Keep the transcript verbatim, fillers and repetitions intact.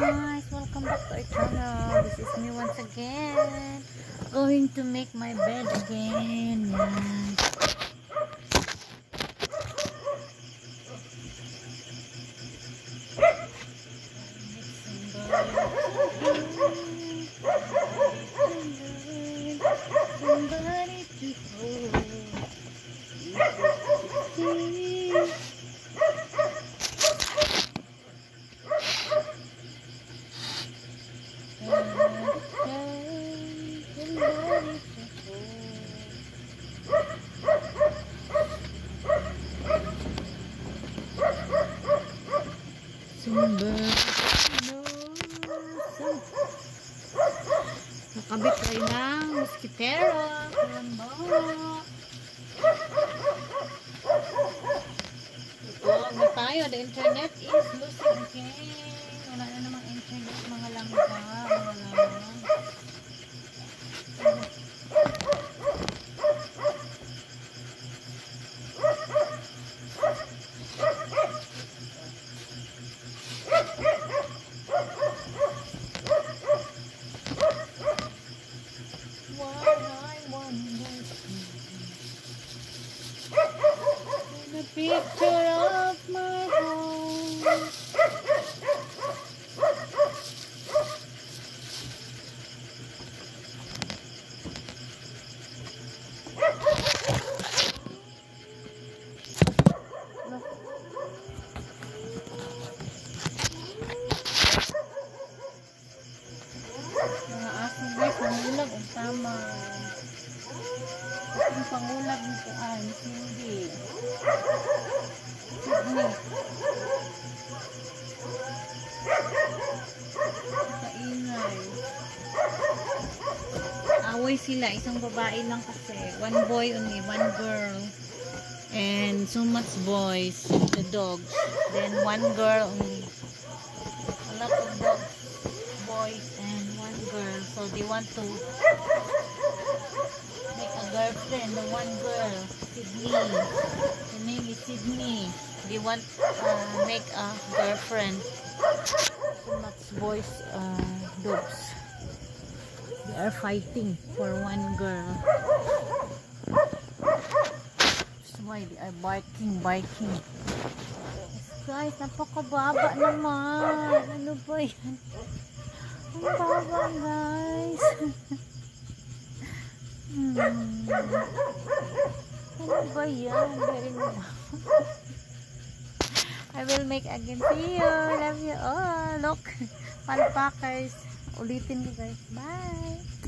guys, welcome back to our channel. This is me once again, going to make my bed again. Yan. Somebody to hold. Nakabit tayo ng mosquitero. Ito, ano tayo? The internet is losing again. Wala na namang internet, mga langga, mga langga. The picture of my home. Mga aso guys, nangulag ang tama. Ang pangulag nito ay hindi. Sydney. Kaingay. Away sila. Isang babae lang kasi. One boy only. One girl. And so much boys. The dogs. Then one girl only. A lot of dogs. Boys and one girl. So they want to make a girlfriend. The one girl. Sydney. The name is Sydney. They want uh, make a girlfriend. So much boys, uh, dogs. They are fighting for one girl. That's why they are barking, barking. Yes, guys, napakababa naman. Ano ba yan? Ang baba, guys. hmm. Ano ba yan? Very nice. I will make again. See you. Love you all. Look. Alpacas. Ulitin ko guys. Bye.